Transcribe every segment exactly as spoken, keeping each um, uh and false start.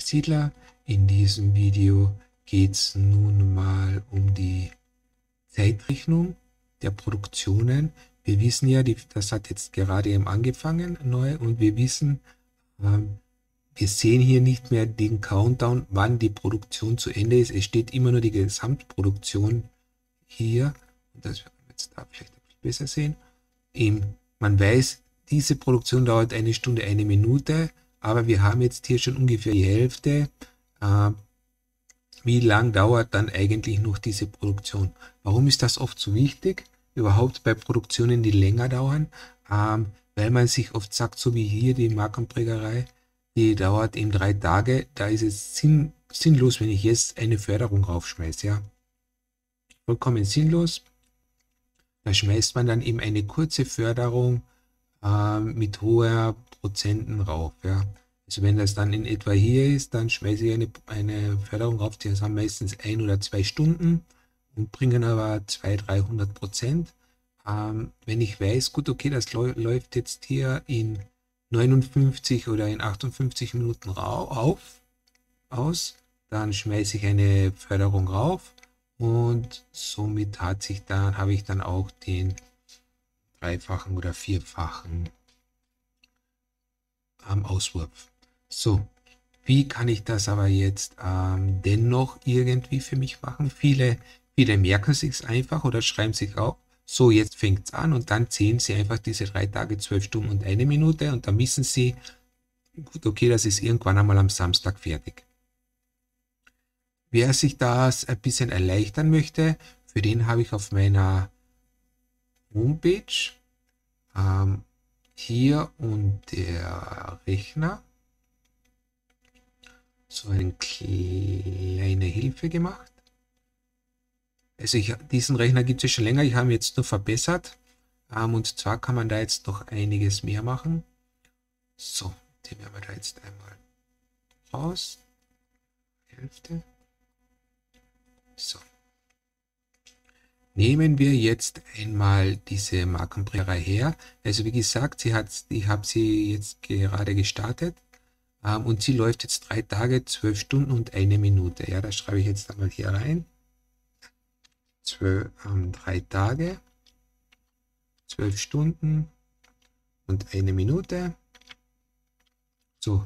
Siedler. In diesem Video geht es nun mal um die Zeitrechnung der Produktionen. Wir wissen ja, die, das hat jetzt gerade eben angefangen neu und wir wissen, ähm, wir sehen hier nicht mehr den Countdown, wann die Produktion zu Ende ist. Es steht immer nur die Gesamtproduktion hier. Und das werden wir jetzt da vielleicht ein bisschen besser sehen. Eben, man weiß, diese Produktion dauert eine Stunde, eine Minute, aber wir haben jetzt hier schon ungefähr die Hälfte. Äh, wie lang dauert dann eigentlich noch diese Produktion? Warum ist das oft so wichtig? Überhaupt bei Produktionen, die länger dauern, ähm, weil man sich oft sagt, so wie hier die Markenprägerei, die dauert eben drei Tage, da ist es sinn, sinnlos, wenn ich jetzt eine Förderung raufschmeiße. Ja? Vollkommen sinnlos. Da schmeißt man dann eben eine kurze Förderung äh, mit hoher Prozenten rauf. Ja? Also wenn das dann in etwa hier ist, dann schmeiße ich eine, eine Förderung rauf, die haben meistens ein oder zwei Stunden und bringen aber zweihundert, dreihundert Prozent. Ähm, wenn ich weiß, gut, okay, das läuft jetzt hier in neunundfünfzig oder in achtundfünfzig Minuten auf, aus, dann schmeiße ich eine Förderung rauf und somit hat sich dann, habe ich dann auch den dreifachen oder vierfachen ähm, Auswurf. So, wie kann ich das aber jetzt ähm, dennoch irgendwie für mich machen? Viele, viele merken sich einfach oder schreiben sich auf. So, jetzt fängt es an und dann zählen sie einfach diese drei Tage, zwölf Stunden und eine Minute und dann wissen sie, gut, okay, das ist irgendwann einmal am Samstag fertig. Wer sich das ein bisschen erleichtern möchte, für den habe ich auf meiner Homepage ähm, hier und der Rechner so eine kleine Hilfe gemacht. Also ich, diesen Rechner gibt es ja schon länger, ich habe ihn jetzt nur verbessert. Ähm, und zwar kann man da jetzt noch einiges mehr machen. So, den werden wir da jetzt einmal raus. Hälfte. So. Nehmen wir jetzt einmal diese Markenprägerei her. Also wie gesagt, sie hat, ich habe sie jetzt gerade gestartet. Ähm, und sie läuft jetzt drei Tage, zwölf Stunden und eine Minute. Ja, das schreibe ich jetzt einmal hier rein. Zwölf, ähm, drei Tage, zwölf Stunden und eine Minute. So,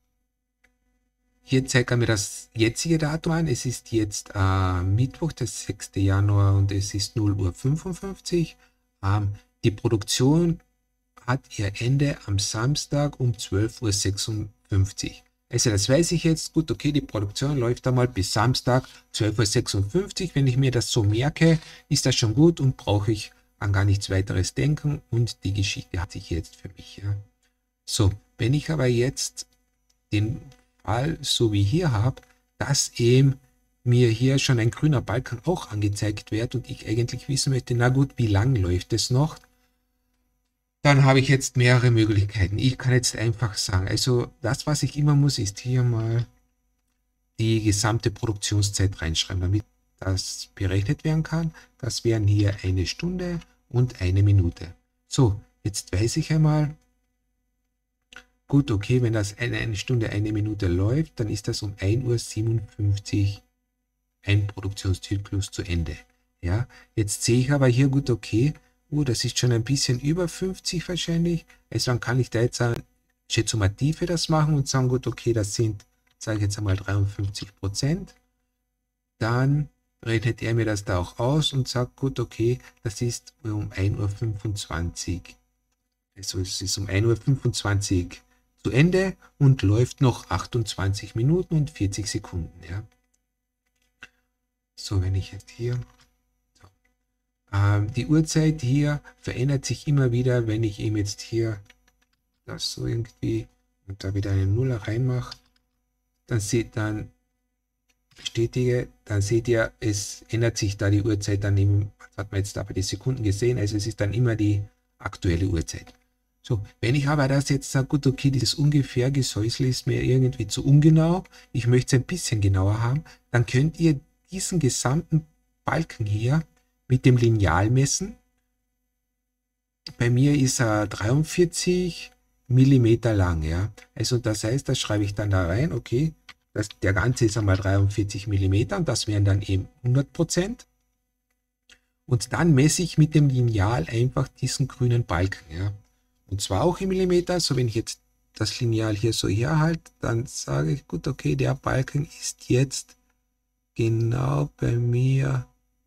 hier zeigt er mir das jetzige Datum an. Es ist jetzt äh, Mittwoch, der sechste Januar und es ist null Uhr fünfundfünfzig. Ähm, die Produktion hat ihr Ende am Samstag um zwölf Uhr sechsundfünfzig. Also das weiß ich jetzt, gut, okay, die Produktion läuft einmal bis Samstag zwölf Uhr sechsundfünfzig. Wenn ich mir das so merke, ist das schon gut und brauche ich an gar nichts weiteres denken und die Geschichte hat sich jetzt für mich. Ja. So, wenn ich aber jetzt den Fall so wie hier habe, dass eben mir hier schon ein grüner Balken auch angezeigt wird und ich eigentlich wissen möchte, na gut, wie lang läuft es noch? Dann habe ich jetzt mehrere Möglichkeiten. Ich kann jetzt einfach sagen, also das, was ich immer muss, ist hier mal die gesamte Produktionszeit reinschreiben, damit das berechnet werden kann. Das wären hier eine Stunde und eine Minute. So, jetzt weiß ich einmal, gut, okay, wenn das eine, eine Stunde, eine Minute läuft, dann ist das um ein Uhr siebenundfünfzig ein Produktionszyklus zu Ende. Ja, jetzt sehe ich aber hier, gut, okay, Uh, das ist schon ein bisschen über fünfzig wahrscheinlich. Also dann kann ich da jetzt eine Schätzumative das machen und sagen, gut, okay, das sind, sage ich jetzt einmal dreiundfünfzig Prozent. Dann rechnet er mir das da auch aus und sagt, gut, okay, das ist um ein Uhr fünfundzwanzig. Also es ist um ein Uhr fünfundzwanzig zu Ende und läuft noch achtundzwanzig Minuten und vierzig Sekunden. Ja. So, wenn ich jetzt hier... Die Uhrzeit hier verändert sich immer wieder, wenn ich eben jetzt hier das so irgendwie und da wieder eine Null reinmache, dann seht dann bestätige, dann seht ihr, es ändert sich da die Uhrzeit dann eben, was hat man jetzt da bei den Sekunden gesehen, also es ist dann immer die aktuelle Uhrzeit. So, wenn ich aber das jetzt sage, gut, okay, dieses ungefähr Gesäusel ist mir irgendwie zu ungenau, ich möchte es ein bisschen genauer haben, dann könnt ihr diesen gesamten Balken hier mit dem Lineal messen. Bei mir ist er dreiundvierzig Millimeter lang. Ja? Also das heißt, das schreibe ich dann da rein. Okay, Das, der ganze ist einmal dreiundvierzig Millimeter und das wären dann eben hundert Prozent. Und dann messe ich mit dem Lineal einfach diesen grünen Balken. Ja. Und zwar auch im Millimeter. So, wenn ich jetzt das Lineal hier so herhalte, dann sage ich, gut, okay, der Balken ist jetzt genau bei mir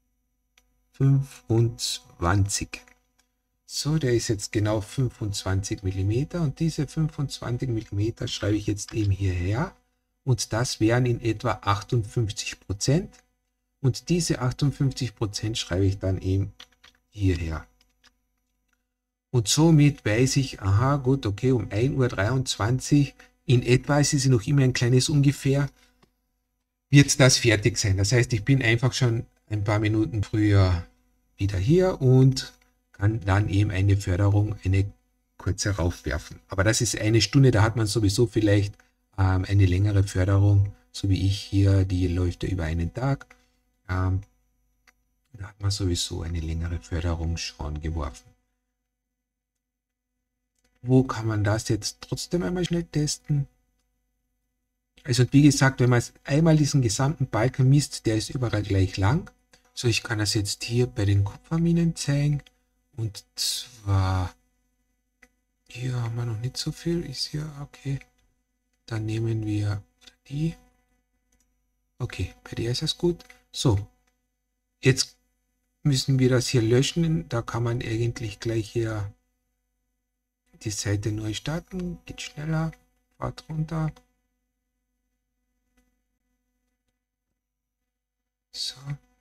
fünfundzwanzig. So, der ist jetzt genau fünfundzwanzig Millimeter und diese fünfundzwanzig Millimeter schreibe ich jetzt eben hierher und das wären in etwa achtundfünfzig Prozent und diese achtundfünfzig Prozent schreibe ich dann eben hierher. Und somit weiß ich, aha, gut, okay, um ein Uhr dreiundzwanzig in etwa, es ist noch immer ein kleines ungefähr, wird das fertig sein. Das heißt, ich bin einfach schon ein paar Minuten früher wieder hier und kann dann eben eine Förderung, eine kurze raufwerfen. Aber das ist eine Stunde, da hat man sowieso vielleicht ähm, eine längere Förderung, so wie ich hier, die läuft ja über einen Tag. Ähm, da hat man sowieso eine längere Förderung schon geworfen. Wo kann man das jetzt trotzdem einmal schnell testen? Also wie gesagt, wenn man einmal diesen gesamten Balken misst, der ist überall gleich lang. So, ich kann das jetzt hier bei den Kupferminen zeigen. Und zwar, hier haben wir noch nicht so viel, ist hier, okay. Dann nehmen wir die. Okay, bei der ist es gut. So, jetzt müssen wir das hier löschen. Da kann man eigentlich gleich hier die Seite neu starten. Geht schneller, fahrt runter. So.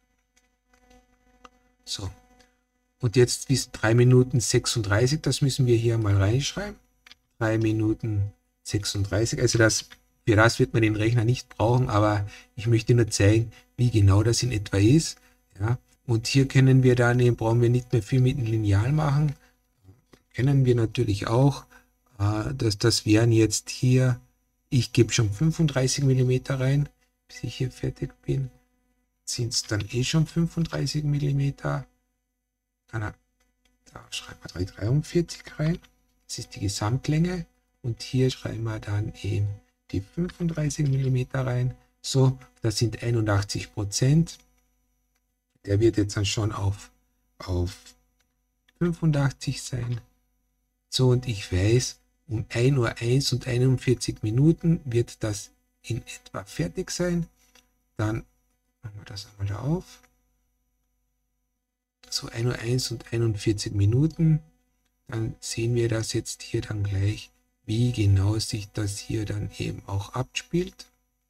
So. Und jetzt bis drei Minuten sechsunddreißig, das müssen wir hier mal reinschreiben. drei Minuten sechsunddreißig, also das, für das wird man den Rechner nicht brauchen, aber ich möchte nur zeigen, wie genau das in etwa ist. Ja. Und hier können wir dann, brauchen wir nicht mehr viel mit dem Lineal machen. Kennen wir natürlich auch, dass das wären jetzt hier, ich gebe schon fünfunddreißig Millimeter rein, bis ich hier fertig bin. Sind es dann eh schon fünfunddreißig Millimeter. Da schreiben wir dreiundvierzig rein. Das ist die Gesamtlänge. Und hier schreiben wir dann eben die fünfunddreißig Millimeter rein. So, das sind einundachtzig Prozent. Der wird jetzt dann schon auf, auf fünfundachtzig sein. So, und ich weiß, um ein Uhr eins und einundvierzig Minuten wird das in etwa fertig sein. Dann machen wir das einmal da auf. So ein Uhr eins und einundvierzig Minuten. Dann sehen wir das jetzt hier dann gleich, wie genau sich das hier dann eben auch abspielt.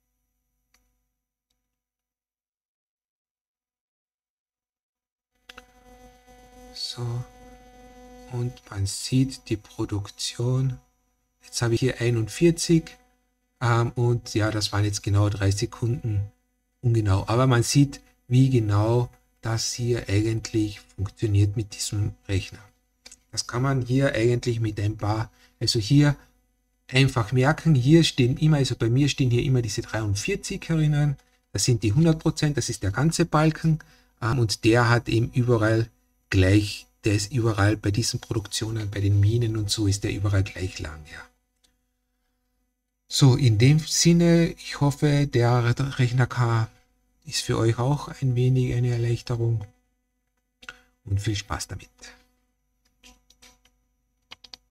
So. Und man sieht die Produktion. Jetzt habe ich hier einundvierzig. Ähm, und ja, das waren jetzt genau drei Sekunden. Ungenau. Aber man sieht, wie genau das hier eigentlich funktioniert mit diesem Rechner. Das kann man hier eigentlich mit ein paar, also hier einfach merken, hier stehen immer, also bei mir stehen hier immer diese dreiundvierzig herinnen, das sind die hundert Prozent, das ist der ganze Balken ähm, und der hat eben überall gleich, der ist überall bei diesen Produktionen, bei den Minen und so ist der überall gleich lang, ja. So, in dem Sinne, ich hoffe, der Rechner kann, ist für euch auch ein wenig eine Erleichterung und viel Spaß damit.